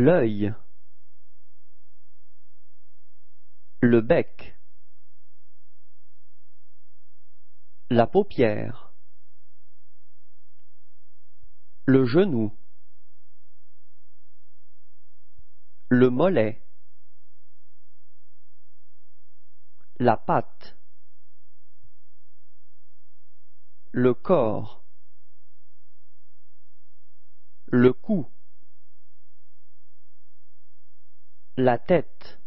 l'œil, le bec, la paupière, le genou, le mollet, la patte, le corps, le cou, la tête,